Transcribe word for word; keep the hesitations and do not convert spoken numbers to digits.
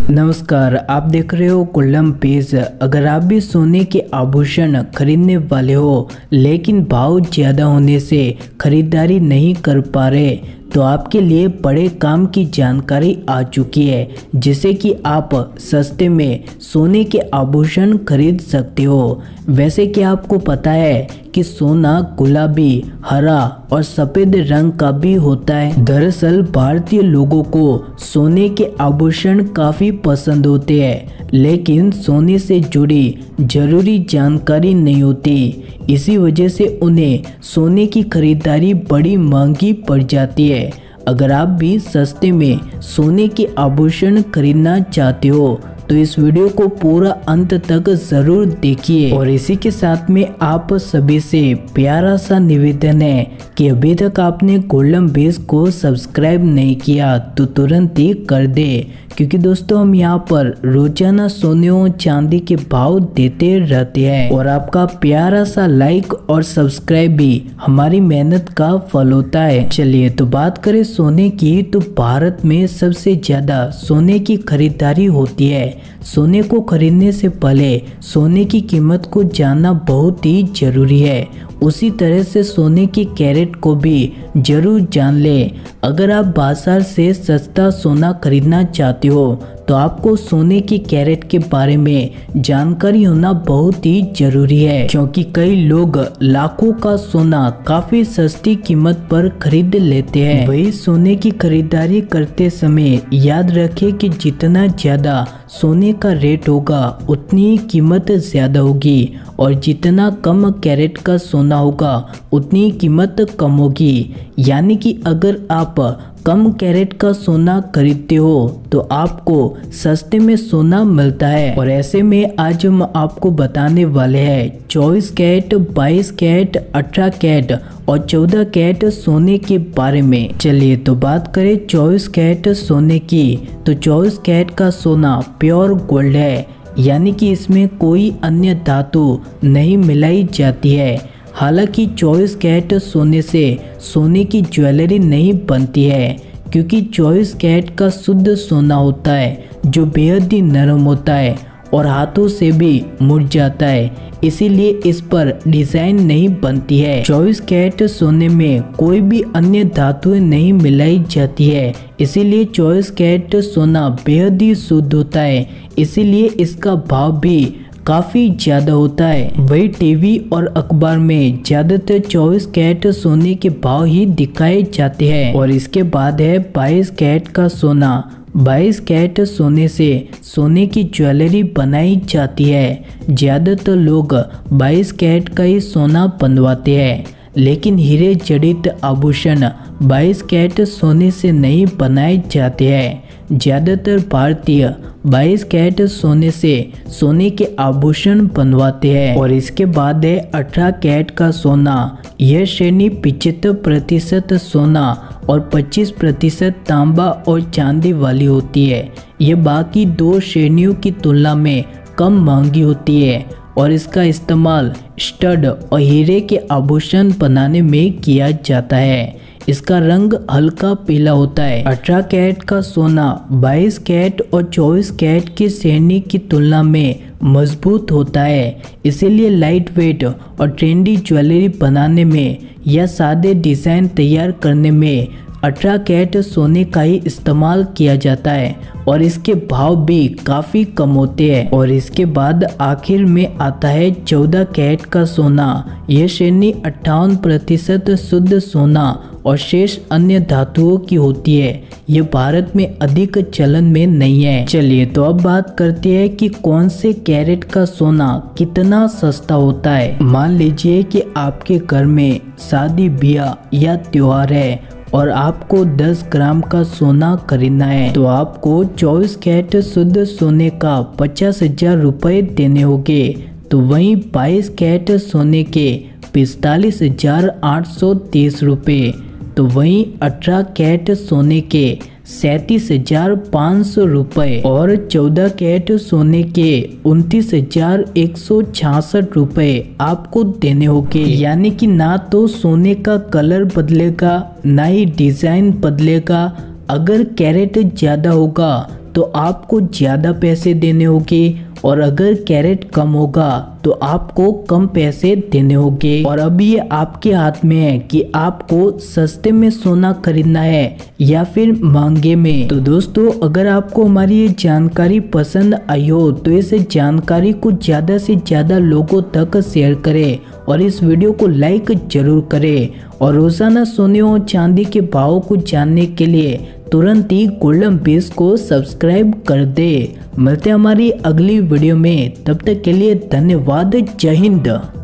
नमस्कार, आप देख रहे हो गोल्डन पेज। अगर आप भी सोने के आभूषण खरीदने वाले हो लेकिन भाव ज़्यादा होने से खरीदारी नहीं कर पा रहे तो आपके लिए बड़े काम की जानकारी आ चुकी है, जिससे कि आप सस्ते में सोने के आभूषण खरीद सकते हो। वैसे कि आपको पता है कि सोना गुलाबी, हरा और सफ़ेद रंग का भी होता है। दरअसल भारतीय लोगों को सोने के आभूषण काफ़ी पसंद होते हैं, लेकिन सोने से जुड़ी जरूरी जानकारी नहीं होती। इसी वजह से उन्हें सोने की खरीदारी बड़ी महंगी पड़ जाती है। अगर आप भी सस्ते में सोने के आभूषण खरीदना चाहते हो तो इस वीडियो को पूरा अंत तक जरूर देखिए। और इसी के साथ में आप सभी से प्यारा सा निवेदन है कि अभी तक आपने गोल्डन बेस को सब्सक्राइब नहीं किया तो तुरंत ही कर दे, क्योंकि दोस्तों हम यहाँ पर रोजाना सोने और चांदी के भाव देते रहते हैं और आपका प्यारा सा लाइक और सब्सक्राइब भी हमारी मेहनत का फल होता है। चलिए तो बात करें सोने की, तो भारत में सबसे ज्यादा सोने की खरीदारी होती है। सोने को खरीदने से पहले सोने की कीमत को जानना बहुत ही जरूरी है। उसी तरह से सोने की कैरेट को भी जरूर जान ले। अगर आप बाजार से सस्ता सोना खरीदना चाहते हो तो आपको सोने की कैरेट के बारे में जानकारी होना बहुत ही जरूरी है, क्योंकि कई लोग लाखों का सोना काफी सस्ती कीमत पर खरीद लेते हैं। वही सोने की खरीदारी करते समय याद रखें कि जितना ज्यादा सोने का रेट होगा उतनी ही कीमत ज्यादा होगी, और जितना कम कैरेट का सोना होगा उतनी कीमत कम होगी। यानी कि अगर आप कम कैरेट का सोना खरीदते हो तो आपको सस्ते में सोना मिलता है। और ऐसे में आज हम आपको बताने वाले हैं चौबीस कैरेट, बाईस कैरेट, अठारह कैरेट और चौदह कैरेट सोने के बारे में। चलिए तो बात करें चौबीस कैरेट सोने की, तो चौबीस कैरेट का सोना प्योर गोल्ड है, यानी कि इसमें कोई अन्य धातु नहीं मिलाई जाती है। हालांकि चौबीस कैरेट सोने से सोने की ज्वेलरी नहीं बनती है, क्योंकि चौबीस कैरेट का शुद्ध सोना होता है जो बेहद ही नरम होता है और हाथों से भी मुड़ जाता है, इसीलिए इस पर डिजाइन नहीं बनती है। चौबीस कैरेट सोने में कोई भी अन्य धातुएं नहीं मिलाई जाती है, इसीलिए चौबीस कैरेट सोना बेहद ही शुद्ध होता है, इसीलिए इसका भाव भी काफी ज्यादा होता है। वही टीवी और अखबार में ज्यादातर चौबीस कैरेट सोने के भाव ही दिखाए जाते हैं। और इसके बाद है बाईस कैरेट का सोना। बाईस कैरेट सोने से सोने की ज्वेलरी बनाई जाती है। ज्यादातर लोग बाईस कैरेट का ही सोना बनवाते हैं, लेकिन हीरे जड़ित आभूषण बाईस कैरेट सोने से नहीं बनाए जाते हैं। ज्यादातर भारतीय बाईस कैरेट सोने से सोने के आभूषण बनवाते हैं। और इसके बाद है अठारह कैरेट का सोना। यह श्रेणी पचहत्तर प्रतिशत सोना और पच्चीस प्रतिशत तांबा और चांदी वाली होती है। ये बाकी दो श्रेणियों की तुलना में कम महंगी होती है और इसका इस्तेमाल स्टड और हीरे के आभूषण बनाने में किया जाता है। इसका रंग हल्का पीला होता है। अठारह कैरेट का सोना बाईस कैरेट और चौबीस कैरेट की श्रेणी की तुलना में मजबूत होता है, इसीलिए लाइट वेट और ट्रेंडी ज्वेलरी बनाने में या सादे डिजाइन तैयार करने में अठारह कैरेट सोने का ही इस्तेमाल किया जाता है और इसके भाव भी काफ़ी कम होते हैं। और इसके बाद आखिर में आता है चौदह कैरेट का सोना। यह श्रेणी अट्ठावन प्रतिशत शुद्ध सोना और शेष अन्य धातुओं की होती है। ये भारत में अधिक चलन में नहीं है। चलिए तो अब बात करते हैं कि कौन से कैरेट का सोना कितना सस्ता होता है। मान लीजिए कि आपके घर में शादी ब्याह या त्योहार है और आपको दस ग्राम का सोना खरीदना है, तो आपको चौबीस कैरेट शुद्ध सोने का पचास हजार रुपये देने होंगे। तो वहीं बाईस कैरेट सोने के पिस्तालीस हजार आठ सौ तीस रुपये, तो वहीं अठारह कैरेट सोने के सैंतीस हजार पाँच सौ रुपये और चौदह कैरेट सोने के उनतीस हजार एक सौ छियासठ रुपये आपको देने होंगे। यानी कि ना तो सोने का कलर बदलेगा ना ही डिजाइन बदलेगा। अगर कैरेट ज़्यादा होगा तो आपको ज़्यादा पैसे देने होंगे और अगर कैरेट कम होगा तो आपको कम पैसे देने होंगे। और अब ये आपके हाथ में है कि आपको सस्ते में सोना खरीदना है या फिर महंगे में। तो दोस्तों, अगर आपको हमारी ये जानकारी पसंद आई हो तो इस जानकारी को ज़्यादा से ज़्यादा लोगों तक शेयर करें और इस वीडियो को लाइक जरूर करें। और रोजाना सोने और चांदी के भाव को जानने के लिए तुरंत ही गोल्डन पेज को सब्सक्राइब कर दे। मिलते हैं हमारी अगली वीडियो में, तब तक के लिए धन्यवाद। जय हिंद।